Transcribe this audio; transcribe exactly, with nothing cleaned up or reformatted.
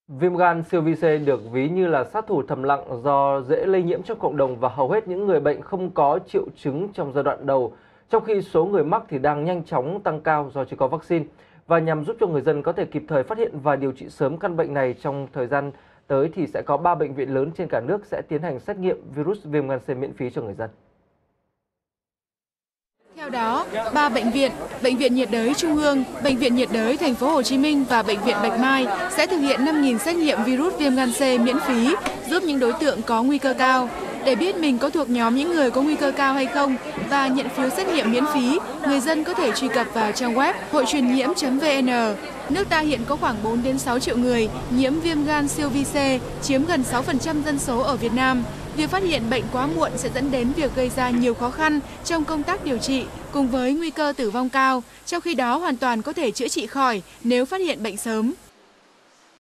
Viêm gan siêu vi C được ví như là sát thủ thầm lặng do dễ lây nhiễm trong cộng đồng và hầu hết những người bệnh không có triệu chứng trong giai đoạn đầu, trong khi số người mắc thì đang nhanh chóng tăng cao do chưa có vaccine. Và nhằm giúp cho người dân có thể kịp thời phát hiện và điều trị sớm căn bệnh này, trong thời gian tới thì sẽ có ba bệnh viện lớn trên cả nước sẽ tiến hành xét nghiệm virus viêm gan C miễn phí cho người dân. Theo đó, ba bệnh viện, Bệnh viện nhiệt đới Trung ương, Bệnh viện nhiệt đới Thành phố Hồ Chí Minh và Bệnh viện Bạch Mai sẽ thực hiện năm nghìn xét nghiệm virus viêm gan C miễn phí, giúp những đối tượng có nguy cơ cao. Để biết mình có thuộc nhóm những người có nguy cơ cao hay không và nhận phiếu xét nghiệm miễn phí, người dân có thể truy cập vào trang web hội truyền nhiễm chấm vn. Nước ta hiện có khoảng bốn đến sáu triệu người nhiễm viêm gan siêu vi C, chiếm gần sáu phần trăm dân số ở Việt Nam. Việc phát hiện bệnh quá muộn sẽ dẫn đến việc gây ra nhiều khó khăn trong công tác điều trị, cùng với nguy cơ tử vong cao, trong khi đó hoàn toàn có thể chữa trị khỏi nếu phát hiện bệnh sớm.